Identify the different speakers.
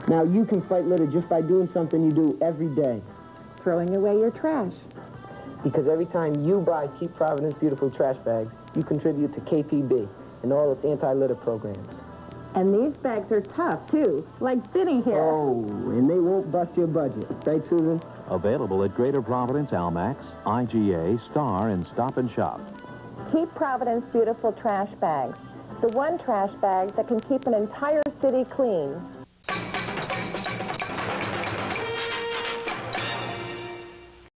Speaker 1: Now, you can fight litter just by doing something you do every day.
Speaker 2: Throwing away your trash.
Speaker 1: Because every time you buy Keep Providence Beautiful trash bags, you contribute to KPB and all its anti-litter programs.
Speaker 2: And these bags are tough, too, like Vinny here.
Speaker 1: Oh, and they won't bust your budget. Right, Susan?
Speaker 3: Available at Greater Providence, Almax, IGA, Star, and Stop and Shop.
Speaker 2: Keep Providence Beautiful trash bags. The one trash bag that can keep an entire city clean.